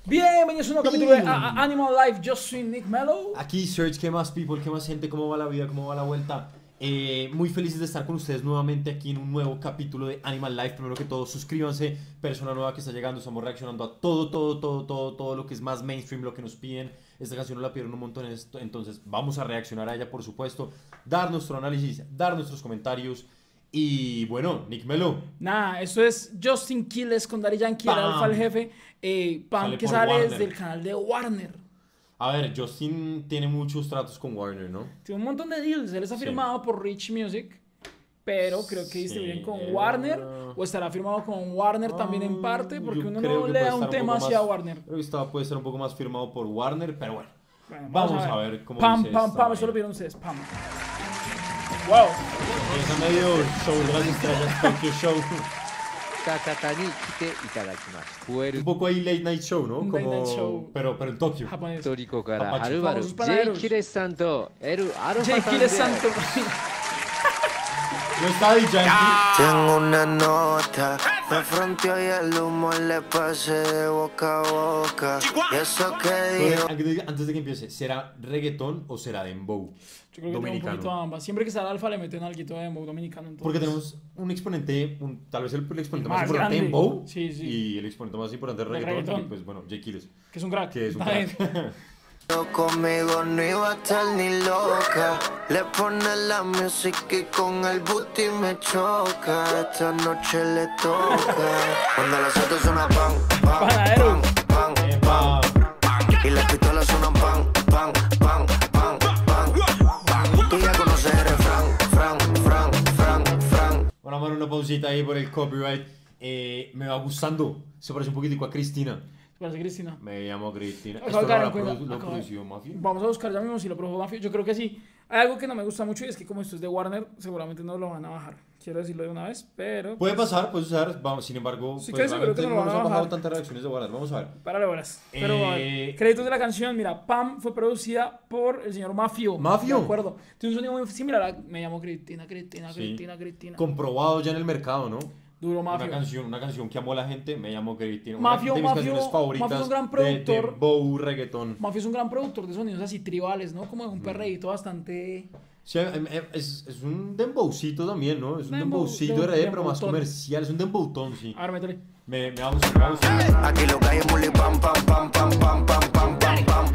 Bienvenidos a un nuevo capítulo de Animal Life. Yo soy Nick Mello. Aquí Search, ¿qué más people? ¿Qué más gente? ¿Cómo va la vida? ¿Cómo va la vuelta? Muy felices de estar con ustedes nuevamente aquí en un nuevo capítulo de Animal Life. Primero que todo, suscríbanse, persona nueva que está llegando. Estamos reaccionando a todo lo que es más mainstream, lo que nos piden. Esta canción nos la pidieron un montón, entonces vamos a reaccionar a ella, por supuesto. Dar nuestro análisis, dar nuestros comentarios. Y bueno, Nick Mello. Nada, esto es Justin Quiles con Daddy Yankee, el Alfa el jefe. Pam, que sale Warner. desde el canal de Warner. A ver, Justin tiene muchos tratos con Warner, ¿no? Tiene un montón de deals. Él está firmado por Rich Music, pero creo que distribuyen con Warner. O estará firmado con Warner también en parte, porque uno no le da un tema hacia Warner. Creo que puede ser un poco más firmado por Warner, pero bueno. Vamos a ver cómo Pam, dice pam, esta pam, eso lo vieron ustedes. Pam. Wow. Está medio show de las estrellas, Tokyo Show. Un poco ahí late night show, ¿no? Late night show. Pero en Tokio. Japonés. Jay Famosos Quiles Santo, Jay Quiles Santo. No está DJ. Tengo una nota, me fronteó y el humo le pasé de boca a boca. Y eso que digo. Antes de que empiece, ¿será reggaetón o será dembow? Yo creo que tiene un poquito de ambas. Siempre que sale Alfa le meten alguito de dembow dominicano. Entonces. Porque tenemos un exponente, tal vez el exponente más importante grande. de dembow. Sí. Y el exponente más importante de reggaetón. Y pues bueno, Jay Quiles. Que es un crack. Que es un crack. Conmigo no iba a estar ni loca. Le pone la música y con el booty me choca. Esta noche le toca. Cuando las autos suenan pan, pan, pan, pan, pan. Y las pistolas suenan pan, pan, pan, pan, pan. Tú ya conoces el refrán, Fran. Bueno, vamos a una pausita ahí por el copyright. Me va gustando. Se parece un poquitico a Cristina. Parece Cristina. Me llamo Cristina. Acabo ¿Esto de lo caer en cuenta. produció Mafia? Vamos a buscar ya mismo si lo produjo Mafia. Yo creo que sí. Hay algo que no me gusta mucho y es que como esto es de Warner, seguramente no lo van a bajar. Quiero decirlo de una vez, pero... Puede pasar, puede usar. Vamos, sin embargo, Sí, pues, que seguro que no lo no van nos a han bajado bajar. tantas reacciones de Warner. Vamos a ver. Párale bolas. Pero a ver, créditos de la canción. Mira, Pam fue producida por el señor Mafio. Mafio. De acuerdo. Tiene un sonido muy similar a... Me llamo Cristina. Sí. Comprobado ya en el mercado, ¿no? Duro Mafio. Una canción que amó la gente, me llamo Cristina. Mafio, una de mis canciones favoritas Mafio es un gran de productor. dembow, reggaetón. Mafio es un gran productor de sonidos así tribales, ¿no? Como de un perreíto bastante... Sí, es un dembowcito también, ¿no? Es un Dembow, dembowcito RD, pero más dembowtón. comercial. Es un dembowtón, sí. A ver, métele. Me va a gustar, me va a gustar. Aquí lo que hay es muli pam, pam, pam, pam, pam, pam, pam, pam, pam.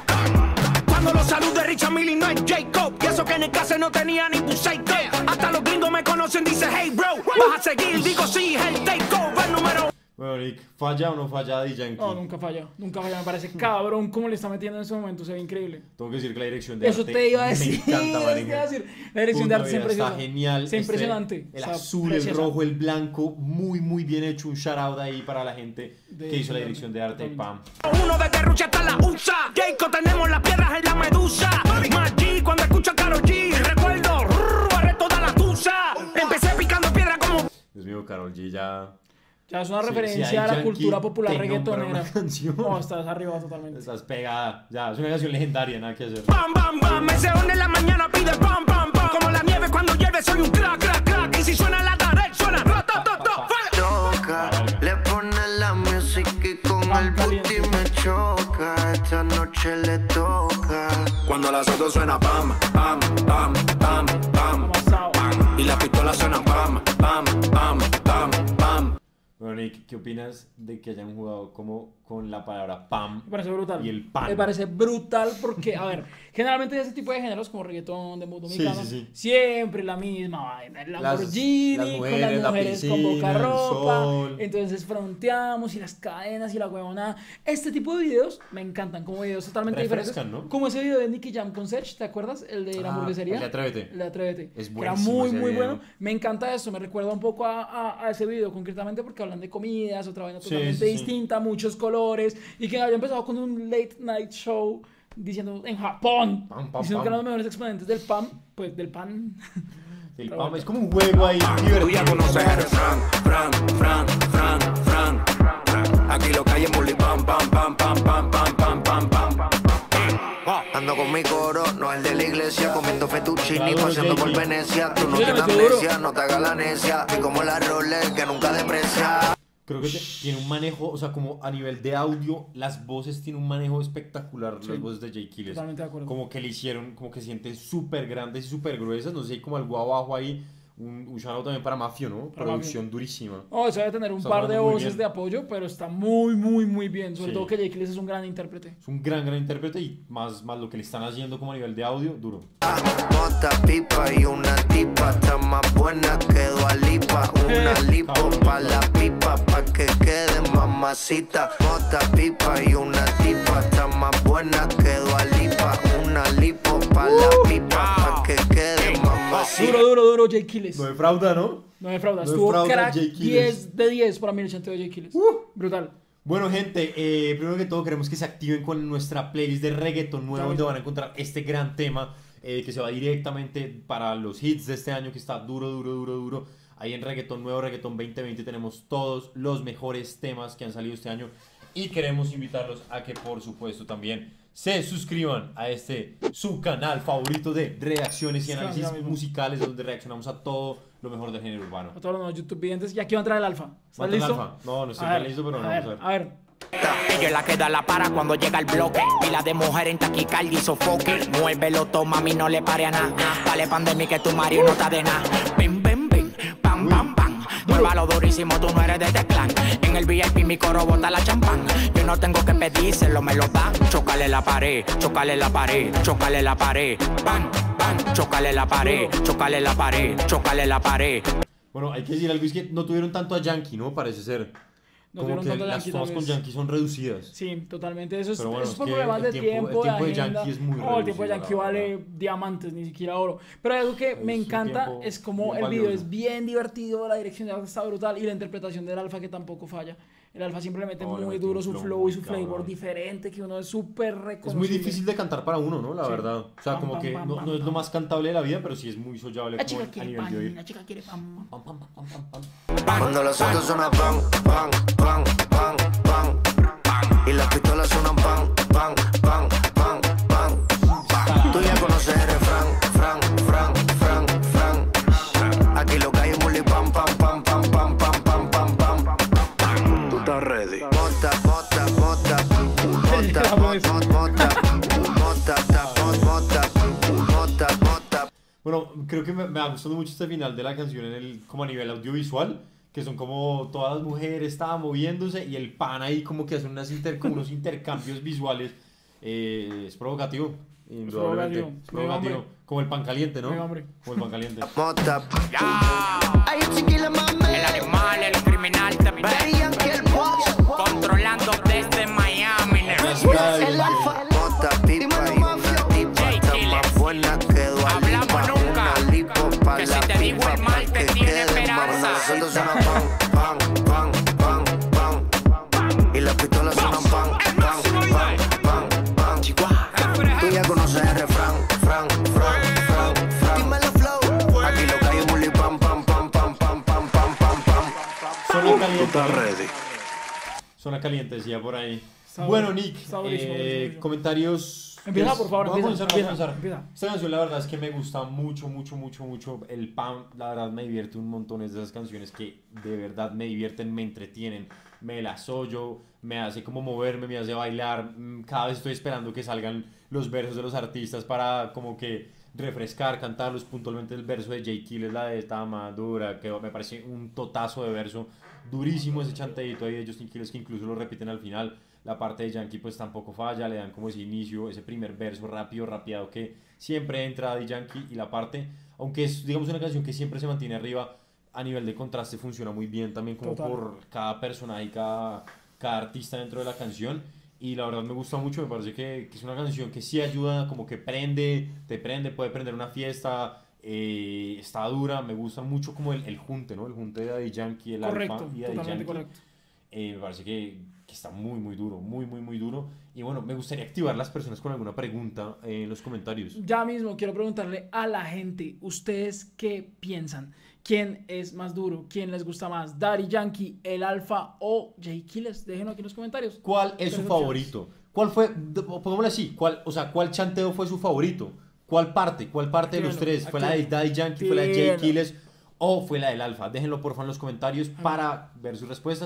Cuando los salude Richard Millie no es Jacob. Y eso que en el caso no tenía ni buceito. Hasta los gringos me conocen, dice hey bro. Vas a seguir, digo sí, el takeover número. Bueno, Nick, ¿falla o no falla DJ Yankee? No, nunca falla. Nunca falla. Me parece cabrón cómo le está metiendo en ese momento. Se ve increíble. Tengo que decir que la dirección de Eso arte te iba a decir. me encanta, Eso te iba a decir. La dirección de arte es impresionante. Está genial. Es impresionante. El O sea, azul, preciosa. el rojo, el blanco, muy bien hecho. Un shout out ahí para la gente que hizo la dirección de arte. Pam. Uno de Derrucha hasta la USA. Jacob tenemos las piedras en la medusa. Maggi cuando escucho a Karol G. Recuerdo, barré toda la tusa. Empecé picando piedra como... Dios mío, Karol G ya... Ya es una Sí, referencia sí, a la Yankee cultura popular te nombra reggaetonera. una canción. No, estás arriba totalmente. Estás pegada. Ya, es una canción legendaria, nada que hacer. Bam, bam, bam. Ese hombre en la mañana pide bam, bam, bam. Como la nieve cuando llueve soy un crack, crack, crack. Y si suena la tarde, suena rotototo. Toca, le pone la música y con el booty me choca. Esta noche le toca. Cuando las autos suena pam, pam, pam, pam, pam, Pasado. y las pistolas suenan pam, pam, pam, pam, pam. Bueno, Nick, ¿qué opinas de que hayan jugado como con la palabra pam Me parece brutal. y el pan? Me parece brutal porque, a ver, generalmente ese tipo de géneros como reggaetón, dembow dominicano, Sí. siempre la misma vaina. El Lamborghini las con mujeres, las la mujeres con piscina, poca el ropa. sol. Entonces fronteamos y las cadenas y la huevonada. Este tipo de videos me encantan, como videos totalmente Refrescan, diferentes. ¿no? Como ese video de Nicky Jam con Sech, ¿te acuerdas? El de la hamburguesería. el de Atrévete. El de Atrévete. Es Que era buenísimo muy, ese muy video. bueno. Me encanta eso, me recuerda un poco a ese video concretamente porque hablan de comidas, otra vaina Sí, totalmente sí. distinta, muchos colores, y que había empezado con un late night show diciendo en Japón, Pam, pam, diciendo pam. que eran los mejores exponentes del pan, pues del pan. El pam es como un juego ahí Tú ya divertido. conoces el Fran. Aquí lo que hay es muli pam, pam, pam, pam, pam, pam, pam, pam, pam. Ando con mi coro, no el de la iglesia, comiendo fettuccini, Claro, paseando por Jay-Z. Venecia. Tú no Sí, tienes seguro. amnesia, no te hagas la necia. Y como la Rolex que nunca deprecia. Creo que tiene un manejo, o sea, como a nivel de audio, las voces tienen un manejo espectacular, las voces de Jay Kiles. Totalmente de acuerdo. Como que le hicieron, como que se sienten súper grandes y súper gruesas, no sé, hay como algo abajo ahí. Un shoutout también para Mafio, ¿no? Para Producción durísima. Oh, eso debe tener un par de voces de apoyo, pero está muy, muy, muy bien. Sobre todo que Jay Kiles es un gran intérprete. Es un gran intérprete y más lo que le están haciendo como a nivel de audio, duro. Mota, pipa y una tipa está más buena que Dua Lipa. Una lipo pa' la pipa pa' que quede mamacita. Mota, pipa y una tipa está más buena que Dua Lipa. Una lipo pa' la pipa pa' que quede mamacita. Duro, Jay Kiles. No defrauda, ¿no? No defrauda. No Estuvo defrauda crack, Jay Kiles. 10 de 10 para mí el chanteo de Jay Kiles. Brutal. Bueno, gente, primero que todo queremos que se activen con nuestra playlist de reggaeton nuevo, donde van a encontrar este gran tema que se va directamente para los hits de este año, que está duro. Ahí en Reggaeton Nuevo, Reggaeton 2020 tenemos todos los mejores temas que han salido este año y queremos invitarlos a que por supuesto también se suscriban a su canal favorito de reacciones y análisis musicales, donde reaccionamos a todo lo mejor del género urbano. A todos los nuevos YouTube videntes. Y aquí va a entrar el alfa. ¿Estás listo? listo? Alfa? No estoy tan listo, pero vamos a ver. A ver. Ella es la que da la para cuando llega el bloque. Pila de mujer en taquicardia y sofoque. Muévelo, toma, mami, no le pare a nada. Dale pandemia que tu marido no está de nada. Bim, pam, pam, pam. Muévalo durísimo, tú no eres de este clan. En el VIP mi coro bota la champán. Yo no tengo que pedírselo, me lo dan. Chócale la pared, chócale la pared, chócale la pared. Bam, bam, chócale la pared, chócale la pared, chócale la pared. Bueno, hay que decir algo, es que no tuvieron tanto a Yankee, ¿no? Parece ser. No Como que tanto las tomas con Yankee son reducidas. Sí, totalmente. Eso es, bueno, eso es por es que problemas de el tiempo tiempo, de agenda. Yankee es muy No, el tiempo de reducido, Yankee vale diamantes, ni siquiera oro. Pero algo que me su encanta tiempo es como bien el video valioso. es bien divertido, la dirección de arte está brutal y la interpretación del alfa que tampoco falla. El alfa simplemente No, le muy metió duro, un su flow flow y muy su flavor cabrón. diferente, que uno es súper Es reconocible. muy difícil de cantar para uno, ¿no? La Sí. verdad. O sea, Pam, como pam, que pam, no pam, es lo pam. más cantable de la vida, pero sí es muy sollable La como chica a quiere nivel de pan, oír. la chica quiere pan. Pam, pam, pam, pam, pam. Cuando los autos suenan pan, pan, pan, pan, pan. Y las pistolas suenan pan, pan, pan, pan, pan. Tú ya conoces el refrán, fran. Aquí lo que hay es muli pam, pam, pam, pam, pam, pam, pam, pam, pam. Tú estás ready. Mota. Bueno, creo que me ha gustado mucho este final de la canción como a nivel audiovisual, que son como todas las mujeres estaban moviéndose y el pan ahí como que hace como unos intercambios visuales. Es provocativo, indudablemente. provocativo. Es provocativo. Como el pan caliente, ¿no? Muy hombre. Como el pan caliente. Mota. El animal, el criminal te ve. Controlando desde Miami. Mota, pipa y una tipa está más buena que Dua Lipa. Una lipo pa' Que la si te digo pipa el mal, pa' te que tiene quede esperanza. Cuando los autos suenan pan, y las pistolas suenan pan. Tú ya conoces el refrán, fran. Dímelo flow. Aquí lo que hay es muli pam. Zona caliente. Zona caliente, decía por ahí. Bueno, Nick, buenísimo. comentarios. Empieza, por favor, Vamos a empieza. comenzar. Empieza. Esta canción, la verdad es que me gusta mucho. El pan, la verdad, me divierte un montón. Es de esas canciones que de verdad me divierten, me entretienen, me las oyo, me hace como moverme, me hace bailar. Cada vez estoy esperando que salgan los versos de los artistas para como que refrescar, cantarlos. Puntualmente el verso de Jay Kiles, la de esta madura, que me parece un totazo de verso. Durísimo ese chanteito ahí de Justin Quiles, que incluso lo repiten al final. La parte de Yankee pues tampoco falla, le dan como ese inicio, ese primer verso rapeado que siempre entra de Yankee, y la parte, aunque es digamos una canción que siempre se mantiene arriba, a nivel de contraste funciona muy bien también como Total. por cada personaje y cada artista dentro de la canción. Y la verdad me gusta mucho, me parece que es una canción que sí ayuda, como que te prende, puede prender una fiesta. Está dura, me gusta mucho como el junte, ¿no? El junte de Daddy Yankee, el Correcto, Alfa y Daddy totalmente Yankee. correcto. Me parece que está muy duro, muy duro. Y bueno, me gustaría activar las personas con alguna pregunta en los comentarios. Ya mismo quiero preguntarle a la gente, ¿ustedes qué piensan? ¿Quién es más duro? ¿Quién les gusta más? ¿Daddy Yankee, el Alfa o Jay Kiles? Déjenlo aquí en los comentarios. ¿Cuál es su favorito? ¿Cuál fue, pongámoslo así, cuál chanteo fue su favorito? ¿Cuál parte de los tres? ¿Fue la de Daddy Yankee, fue la de Jay Kiles o fue la del Alfa? Déjenlo por favor en los comentarios para ver sus respuestas.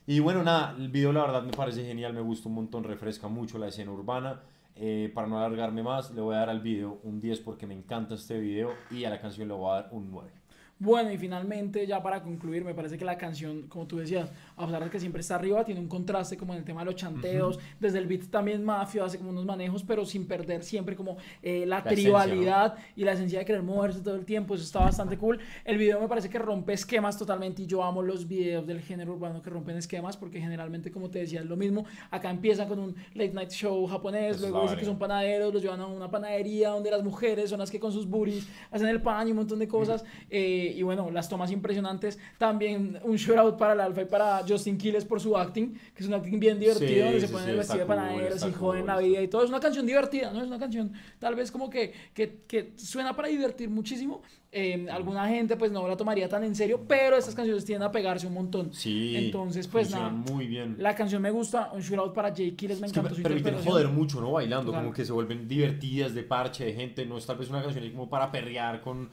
Y bueno, nada, el video la verdad me parece genial, me gusta un montón, refresca mucho la escena urbana. Para no alargarme más, le voy a dar al video un 10 porque me encanta este video y a la canción le voy a dar un 9. Bueno, y finalmente, ya para concluir, me parece que la canción, como tú decías, a pesar de que siempre está arriba, tiene un contraste como en el tema de los chanteos, desde el beat también Mafio hace como unos manejos, pero sin perder siempre como la tribalidad, ¿no? Y la esencia de querer moverse todo el tiempo, eso está bastante cool. El video me parece que rompe esquemas totalmente y yo amo los videos del género urbano que rompen esquemas porque generalmente, como te decía, es lo mismo. Acá empiezan con un late night show japonés, luego dicen que son panaderos, los llevan a una panadería donde las mujeres son las que con sus booties hacen el pan y un montón de cosas. Y bueno, las tomas impresionantes. También un shout out para el Alfa y para Justin Quiles por su acting, que es un acting bien divertido, donde se ponen el vestido de panaderos y joden la vida y todo. Es una canción divertida, ¿no? Es una canción tal vez como que suena para divertir muchísimo. Alguna gente pues no la tomaría tan en serio, pero estas canciones tienden a pegarse un montón. Sí, entonces pues nada, muy bien. La canción me gusta, un shout out para Jay Quiles, me encantó. Que permiten joder mucho, ¿no? Bailando, como que se vuelven divertidas, de parche, de gente, no es tal vez una canción como para perrear con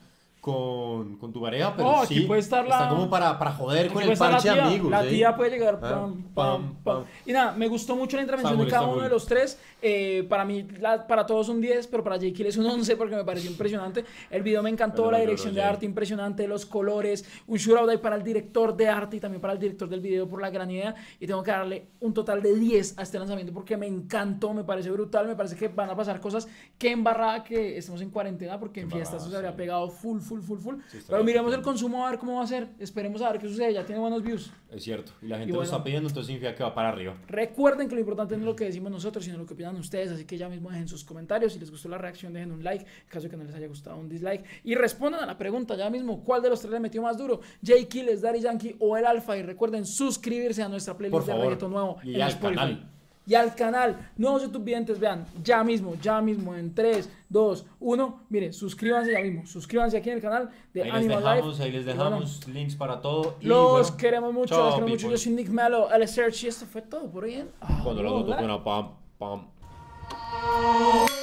tu pareja, pero sí puede estar está como para joder con el parche de amigos. La tía puede llegar pam. Y nada, me gustó mucho la intervención de cada uno de los tres. Para mí, para todos un 10, pero para Jake es un 11 porque me pareció impresionante. El video me encantó, la dirección de arte impresionante, los colores, un shoutout ahí para el director de arte y también para el director del video por la gran idea. Y tengo que darle un total de 10 a este lanzamiento porque me encantó, me parece brutal, me parece que van a pasar cosas que embarrada que estemos en cuarentena porque en fiestas se habría pegado full. Sí, pero miremos el consumo a ver cómo va a ser. Esperemos a ver qué sucede. Ya tiene buenos views. Es cierto. Y la gente lo está pidiendo, entonces significa que va para arriba. Recuerden que lo importante no es lo que decimos nosotros, sino lo que opinan ustedes. Así que ya mismo dejen sus comentarios. Si les gustó la reacción, dejen un like. En caso de que no les haya gustado, un dislike. Y respondan a la pregunta ya mismo. ¿Cuál de los tres le metió más duro? Jay Quiles, Daddy Yankee o el Alfa. Y recuerden suscribirse a nuestra playlist de reggaetón nuevo en Spotify. Y al canal, nuevos YouTube videntes, vean, ya mismo, en 3, 2, 1, miren, suscríbanse ya mismo, suscríbanse aquí en el canal de Animal Life. Ahí les dejamos links para todo. Y los queremos mucho, yo soy Nick Mello, el Search, y esto fue todo por hoy. Cuando lo toco una pam.